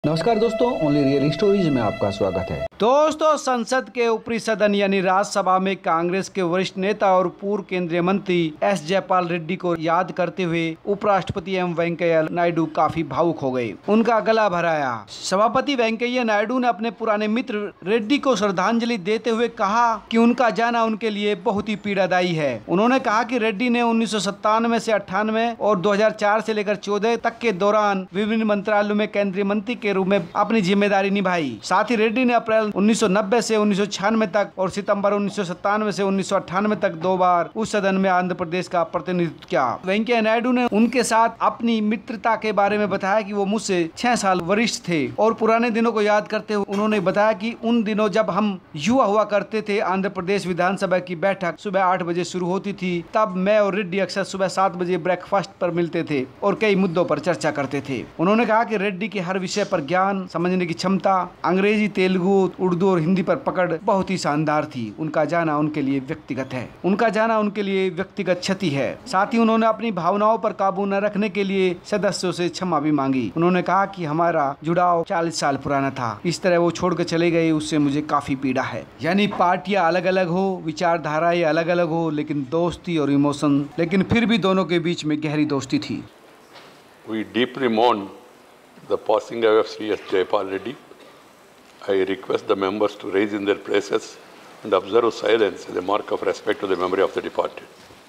नमस्कार दोस्तों, only real stories में आपका स्वागत है। दोस्तों, संसद के ऊपरी सदन यानी राज्यसभा में कांग्रेस के वरिष्ठ नेता और पूर्व केंद्रीय मंत्री एस जयपाल रेड्डी को याद करते हुए उपराष्ट्रपति एम वेंकैया नायडू काफी भावुक हो गए, उनका गला भराया। सभापति वेंकैया नायडू ने अपने पुराने मित्र रेड्डी को श्रद्धांजलि देते हुए कहा कि उनका जाना उनके लिए बहुत ही पीड़ादायी है। उन्होंने कहा कि रेड्डी ने 1997 से 98 और 2004 से लेकर 14 तक के दौरान विभिन्न मंत्रालयों में केंद्रीय मंत्री के रूप में अपनी जिम्मेदारी निभाई। साथ ही रेड्डी ने अप्रैल 1990 से 1996 तक और सितंबर 1997 से 1998 तक 2 बार उस सदन में आंध्र प्रदेश का प्रतिनिधित्व किया। वेंकैया नायडू ने उनके साथ अपनी मित्रता के बारे में बताया कि वो मुझसे 6 साल वरिष्ठ थे और पुराने दिनों को याद करते हुए उन्होंने बताया कि उन दिनों जब हम युवा हुआ करते थे, आंध्र प्रदेश विधानसभा की बैठक सुबह 8 बजे शुरू होती थी। तब मैं और रेड्डी अक्सर सुबह 7 बजे ब्रेकफास्ट पर मिलते थे और कई मुद्दों पर चर्चा करते थे। उन्होंने कहा कि रेड्डी के हर विषय पर ज्ञान, समझने की क्षमता, अंग्रेजी, तेलुगु, उर्दू और हिंदी पर पकड़ बहुत ही शानदार थी। उनका जाना उनके लिए व्यक्तिगत क्षति है। साथ ही उन्होंने अपनी भावनाओं पर काबू न रखने के लिए सदस्यों से क्षमा भी मांगी। उन्होंने कहा कि हमारा जुड़ाव 40 साल पुराना था, इस तरह वो छोड़कर चले गए, उससे मुझे काफी पीड़ा है। यानी पार्टियां अलग अलग हो, विचारधाराएं अलग अलग हो, लेकिन दोस्ती और इमोशन, लेकिन फिर भी दोनों के बीच में गहरी दोस्ती थी। We deeply mourn the passing away of Sri S. Jayapal Reddy. I request the members to rise in their places and observe silence as a mark of respect to the memory of the departed.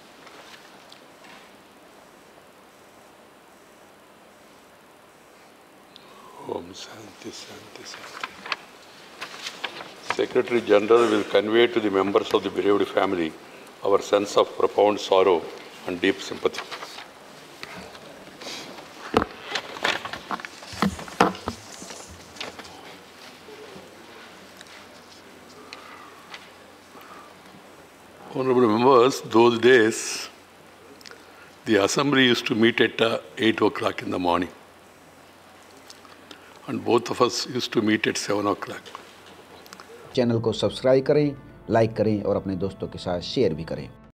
Om Shanti Shanti Shanti. Secretary General will convey to the members of the bereaved family our sense of profound sorrow and deep sympathy. Honorable members, those days the assembly used to meet at 8 o'clock in the morning, and both of us used to meet at 7 o'clock. Channel को subscribe करें, like करें और अपने दोस्तों के साथ share भी करें।